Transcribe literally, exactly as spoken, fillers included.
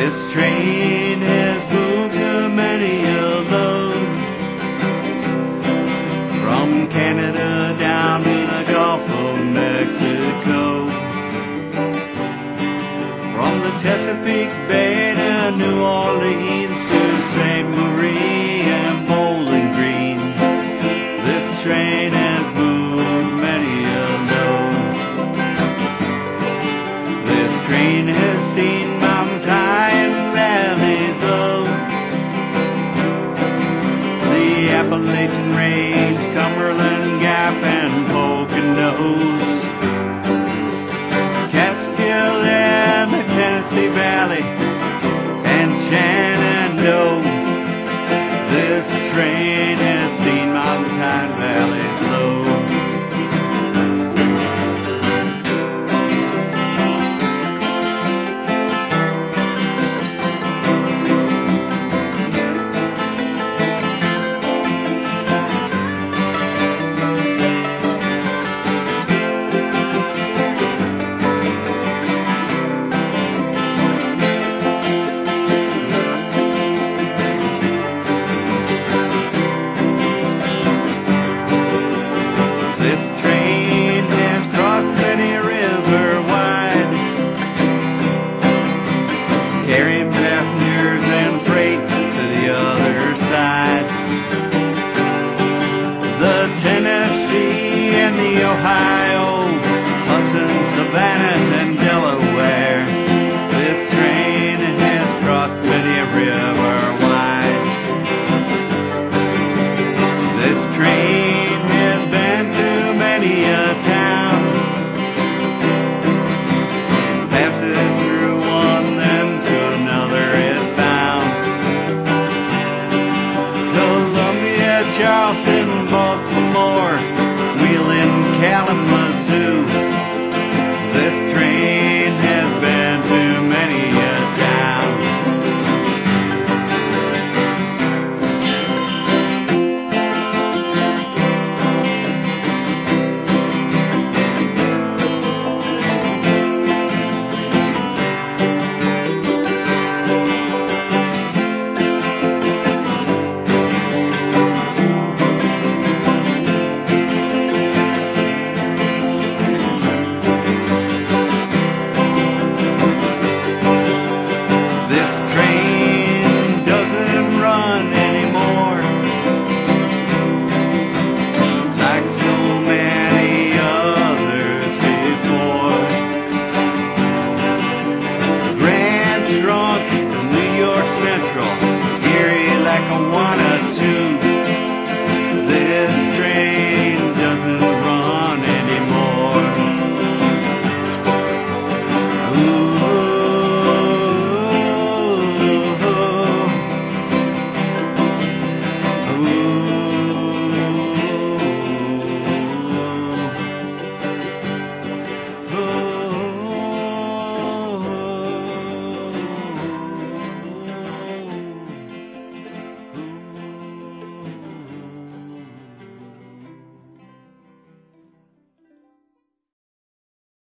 This train has moved a many a load, from Canada down to the Gulf of Mexico, from the Chesapeake Bay to New Orleans to Saint Marie and Bowling Green. This train has moved many a load. This train has seen mountains high and valleys low, the Appalachian Range, Cumberland Gap and Poconos, Catskill and the Tennessee Valley and Shenandoah. This train has seen mountains high and valleys low. This train has crossed many a river wide, carrying passengers and freight to the other side. The Tennessee and the Ohio, Hudson, Savannah